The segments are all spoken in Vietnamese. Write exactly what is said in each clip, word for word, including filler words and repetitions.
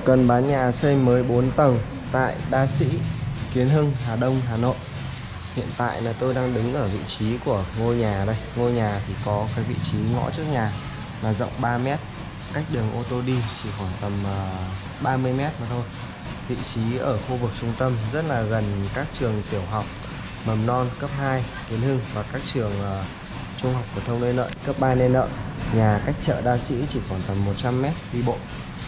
Cần bán nhà xây mới bốn tầng tại Đa Sĩ, Kiến Hưng, Hà Đông, Hà Nội. Hiện tại là tôi đang đứng ở vị trí của ngôi nhà đây. Ngôi nhà thì có cái vị trí ngõ trước nhà là rộng ba mét, cách đường ô tô đi chỉ khoảng tầm ba mươi mét mà thôi. Vị trí ở khu vực trung tâm, rất là gần các trường tiểu học, mầm non cấp hai Kiến Hưng và các trường uh, trung học phổ thông Lê Lợi cấp ba Lê Lợi. Nhà cách chợ Đa Sĩ chỉ khoảng tầm một trăm mét đi bộ.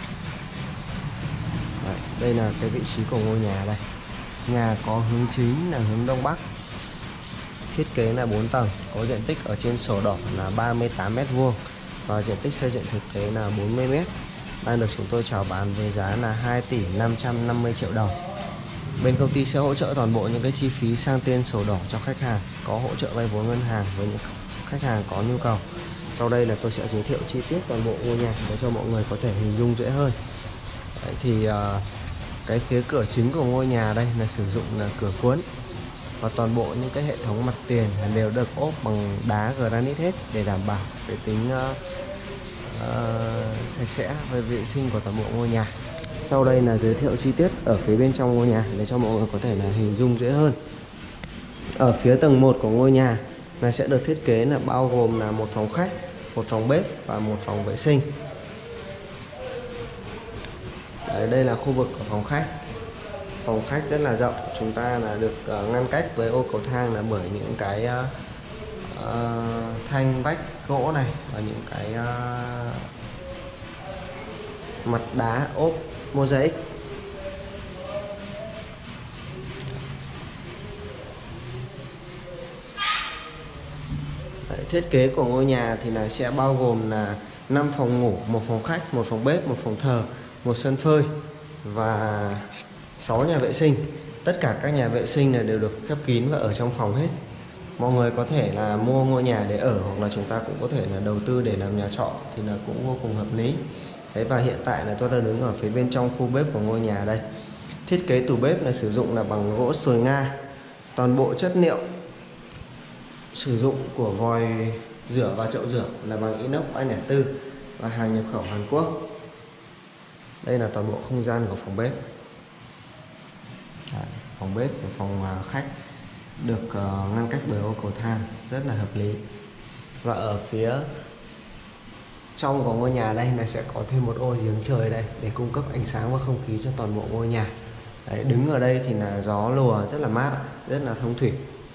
Đấy, đây là cái vị trí của ngôi nhà đây. Nhà có hướng chính là hướng Đông Bắc. Thiết kế là bốn tầng, có diện tích ở trên sổ đỏ là ba mươi tám mét vuông và diện tích xây dựng thực tế là bốn mươi mét. Đang được chúng tôi chào bán với giá là hai tỷ năm trăm năm mươi triệu đồng. Bên công ty sẽ hỗ trợ toàn bộ những cái chi phí sang tên sổ đỏ cho khách hàng, có hỗ trợ vay vốn ngân hàng với những khách hàng có nhu cầu. Sau đây là tôi sẽ giới thiệu chi tiết toàn bộ ngôi nhà để cho mọi người có thể hình dung dễ hơn. Đấy, thì uh, cái phía cửa chính của ngôi nhà đây là sử dụng là cửa cuốn, và toàn bộ những cái hệ thống mặt tiền đều được ốp bằng đá granite hết để đảm bảo về tính uh, uh, sạch sẽ và vệ sinh của toàn bộ ngôi nhà. Sau đây là giới thiệu chi tiết ở phía bên trong ngôi nhà để cho mọi người có thể là hình dung dễ hơn. Ở phía tầng một của ngôi nhà là sẽ được thiết kế là bao gồm là một phòng khách, một phòng bếp và một phòng vệ sinh. Đấy, đây là khu vực của phòng khách. Phòng khách rất là rộng, chúng ta là được uh, ngăn cách với ô cầu thang là bởi những cái uh, uh, thanh vách gỗ này và những cái uh, mặt đá ốp mosaic. Đấy, thiết kế của ngôi nhà thì là sẽ bao gồm là năm phòng ngủ, một phòng khách, một phòng bếp, một phòng thờ, một sân phơi và sáu nhà vệ sinh. Tất cả các nhà vệ sinh này đều được khép kín và ở trong phòng hết. Mọi người có thể là mua ngôi nhà để ở, hoặc là chúng ta cũng có thể là đầu tư để làm nhà trọ thì là cũng vô cùng hợp lý. Đấy, và hiện tại là tôi đang đứng ở phía bên trong khu bếp của ngôi nhà đây. Thiết kế tủ bếp là sử dụng là bằng gỗ sồi Nga. Toàn bộ chất liệu sử dụng của vòi rửa và chậu rửa là bằng inox ba không bốn và hàng nhập khẩu Hàn Quốc. Đây là toàn bộ không gian của phòng bếp. Đấy, phòng bếp và phòng khách được uh, ngăn cách bởi ô cầu thang, rất là hợp lý. Và ở phía trong của ngôi nhà đây là sẽ có thêm một ô giếng trời đây để cung cấp ánh sáng và không khí cho toàn bộ ngôi nhà. Đấy, đứng ở đây thì là gió lùa rất là mát, rất là thông thủy.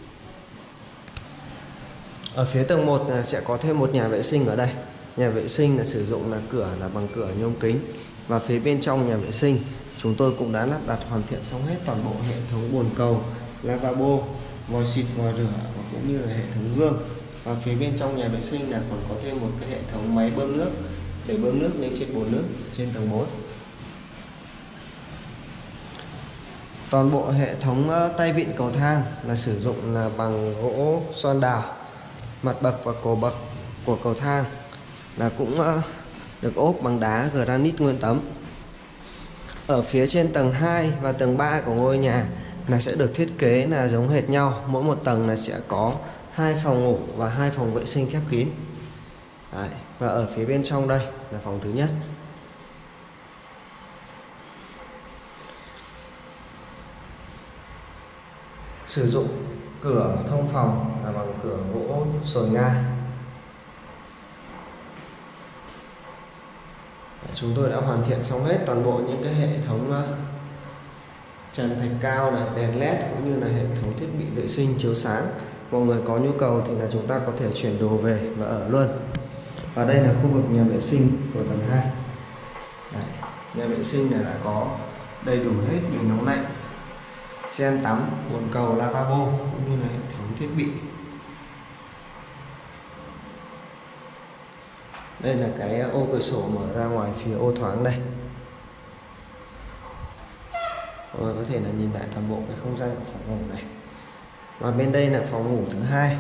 Ở phía tầng một là sẽ có thêm một nhà vệ sinh ở đây. Nhà vệ sinh là sử dụng là cửa là bằng cửa nhôm kính. Và phía bên trong nhà vệ sinh chúng tôi cũng đã lắp đặt hoàn thiện xong hết toàn bộ hệ thống bồn cầu, lavabo, vòi xịt, vòi rửa và cũng như là hệ thống gương. Và phía bên trong nhà vệ sinh là còn có thêm một cái hệ thống máy bơm nước để bơm nước lên trên bồn nước trên tầng bốn. Toàn bộ hệ thống tay vịn cầu thang là sử dụng là bằng gỗ xoan đào. Mặt bậc và cổ bậc của cầu thang là cũng được ốp bằng đá granite nguyên tấm. Ở phía trên tầng hai và tầng ba của ngôi nhà là sẽ được thiết kế là giống hệt nhau. Mỗi một tầng là sẽ có hai phòng ngủ và hai phòng vệ sinh khép kín. Đấy, và ở phía bên trong đây là phòng thứ nhất. Sử dụng cửa thông phòng là bằng cửa gỗ sồi Nga. Chúng tôi đã hoàn thiện xong hết toàn bộ những cái hệ thống trần thạch cao này, đèn led cũng như là hệ thống thiết bị vệ sinh chiếu sáng. Mọi người có nhu cầu thì là chúng ta có thể chuyển đồ về và ở luôn. Và đây là khu vực nhà vệ sinh của tầng hai. Đấy, nhà vệ sinh này đã có đầy đủ hết bình nóng lạnh, sen tắm, bồn cầu, lavabo cũng như là hệ thống thiết bị. Đây là cái ô cửa sổ mở ra ngoài phía ô thoáng đây. Mọi người có thể là nhìn lại toàn bộ cái không gian của phòng ngủ này. Và bên đây là phòng ngủ thứ hai.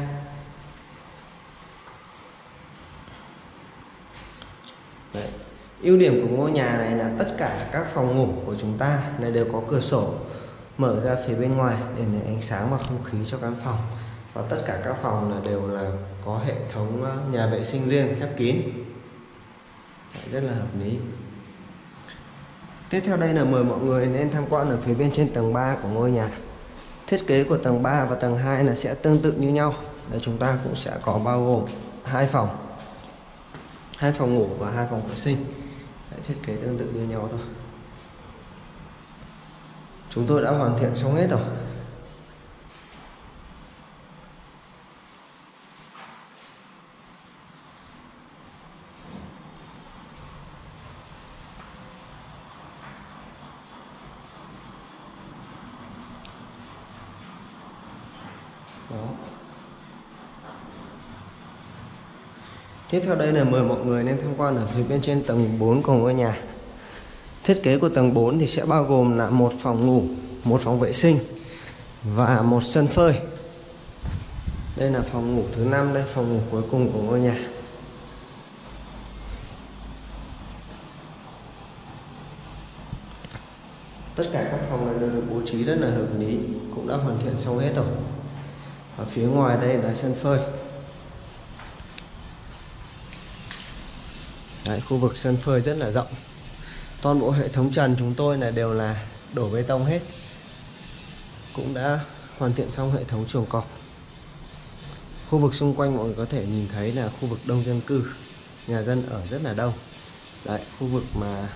Đấy. Ưu điểm của ngôi nhà này là tất cả các phòng ngủ của chúng ta này đều có cửa sổ mở ra phía bên ngoài để lấy ánh sáng và không khí cho căn phòng. Và tất cả các phòng là đều là có hệ thống nhà vệ sinh riêng khép kín. Đấy, rất là hợp lý. Tiếp theo đây là mời mọi người nên tham quan ở phía bên trên tầng ba của ngôi nhà. Thiết kế của tầng ba và tầng hai là sẽ tương tự như nhau. Đây, chúng ta cũng sẽ có bao gồm hai phòng, hai phòng ngủ và hai phòng vệ sinh. Đấy, thiết kế tương tự như nhau thôi. Chúng tôi đã hoàn thiện xong hết rồi. Đó. Tiếp theo đây là mời mọi người nên tham quan ở phía bên trên tầng bốn của ngôi nhà. Thiết kế của tầng bốn thì sẽ bao gồm là một phòng ngủ, một phòng vệ sinh và một sân phơi. Đây là phòng ngủ thứ năm, đây phòng ngủ cuối cùng của ngôi nhà. Tất cả các phòng này đều được bố trí rất là hợp lý, cũng đã hoàn thiện xong hết rồi. Ở phía ngoài đây là sân phơi. Đấy, khu vực sân phơi rất là rộng. Toàn bộ hệ thống trần chúng tôi là đều là đổ bê tông hết. Cũng đã hoàn thiện xong hệ thống chuồng cọp. Khu vực xung quanh mọi người có thể nhìn thấy là khu vực đông dân cư, nhà dân ở rất là đông. Đấy, khu vực mà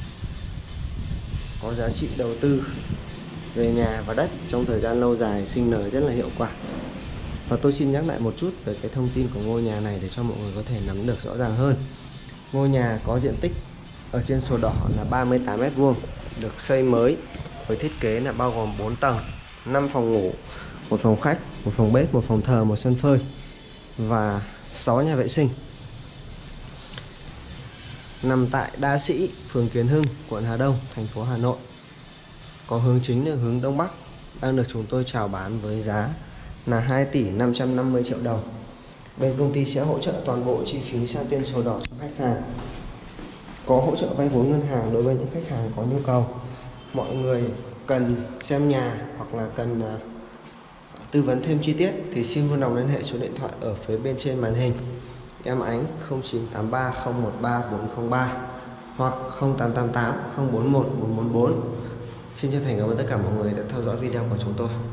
có giá trị đầu tư về nhà và đất trong thời gian lâu dài, sinh nở rất là hiệu quả. Và tôi xin nhắc lại một chút về cái thông tin của ngôi nhà này để cho mọi người có thể nắm được rõ ràng hơn. Ngôi nhà có diện tích ở trên sổ đỏ là ba mươi tám mét vuông, được xây mới với thiết kế là bao gồm bốn tầng, năm phòng ngủ, một phòng khách, một phòng bếp, một phòng thờ, một sân phơi và sáu nhà vệ sinh. Nằm tại Đa Sĩ, phường Kiến Hưng, quận Hà Đông, thành phố Hà Nội. Có hướng chính là hướng Đông Bắc, đang được chúng tôi chào bán với giá là hai tỷ năm trăm năm mươi triệu đồng. Bên công ty sẽ hỗ trợ toàn bộ chi phí sang tên sổ đỏ cho khách hàng. Có hỗ trợ vay vốn ngân hàng đối với những khách hàng có nhu cầu. Mọi người cần xem nhà hoặc là cần uh, tư vấn thêm chi tiết thì xin vui lòng liên hệ số điện thoại ở phía bên trên màn hình. Em Ánh không chín tám ba không một ba bốn không ba hoặc không tám tám tám không bốn một bốn bốn bốn. Xin chân thành cảm ơn tất cả mọi người đã theo dõi video của chúng tôi.